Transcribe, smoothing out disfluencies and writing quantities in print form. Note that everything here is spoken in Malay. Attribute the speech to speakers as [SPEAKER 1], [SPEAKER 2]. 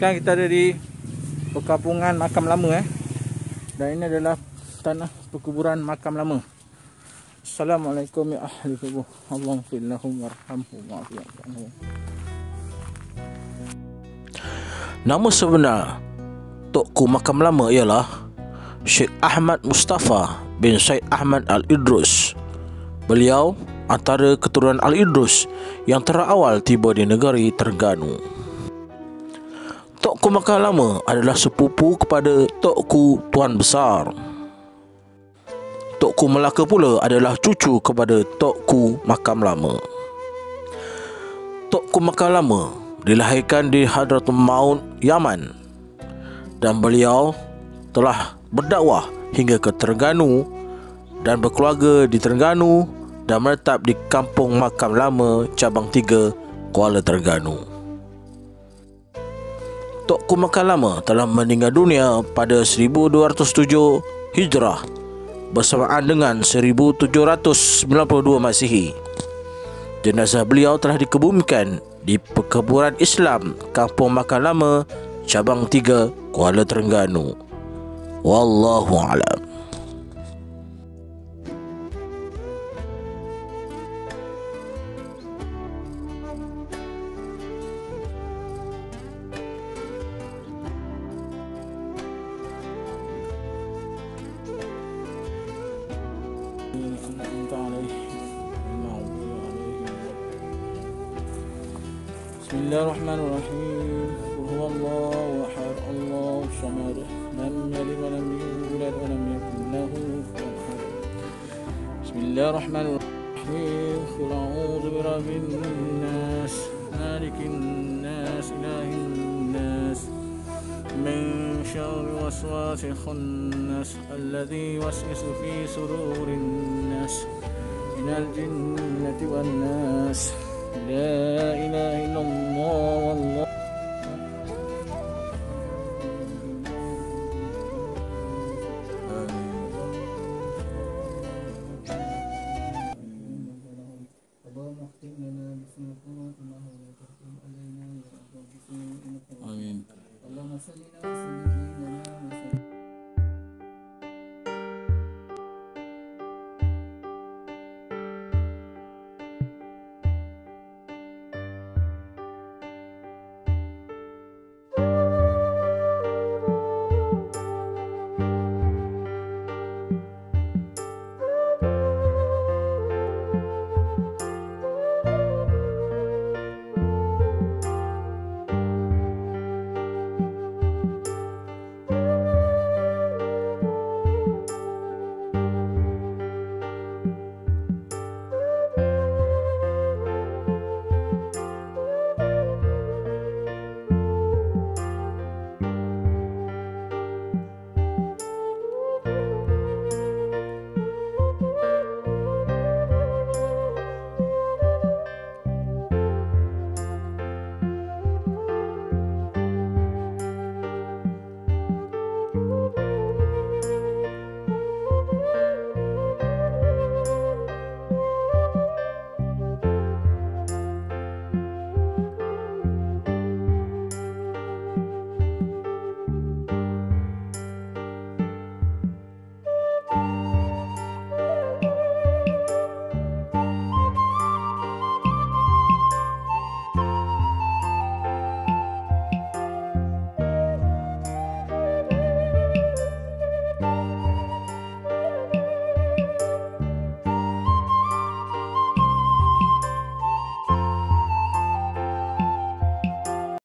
[SPEAKER 1] Sekarang kita ada di perkampungan makam lama Dan ini adalah tanah perkuburan makam lama. Assalamualaikum ya ahli kubur. Allahumma warhamhum wa'afiyahum.
[SPEAKER 2] Nama sebenar Tokku Makam Lama ialah Syekh Ahmad Mustafa bin Said Ahmad Al-Idrus. Beliau antara keturunan Al-Idrus yang terawal tiba di negeri Terengganu. Tokku Makam Lama adalah sepupu kepada Tokku Tuan Besar. Tokku Melaka pula adalah cucu kepada Tokku Makam Lama. Tokku Makam Lama dilahirkan di Hadratul Maut, Yaman, dan beliau telah berdakwah hingga ke Terengganu dan berkeluarga di Terengganu dan menetap di Kampung Makam Lama Cabang 3, Kuala Terengganu. Tokku Makam Lama telah meninggal dunia pada 1207 Hijrah bersamaan dengan 1792 Masihi. Jenazah beliau telah dikebumikan di perkuburan Islam Kampung Makam Lama Cabang 3, Kuala Terengganu. Wallahu a'lam.
[SPEAKER 1] Bismillahirrahmanirrahim. Huwallahu ahad, Allahu samad, lam yalid wa lam yulad wa lam yakul lahu kufuwan ahad. Bismillahirrahmanirrahim. Qul a'udzu birabbin nas, malikin nas, ilahin nas, min syarri waswasil khannas, alladzi yuwaswisu fi sudurin nas, minal jinnati wan nas. La ilaha illallah wallah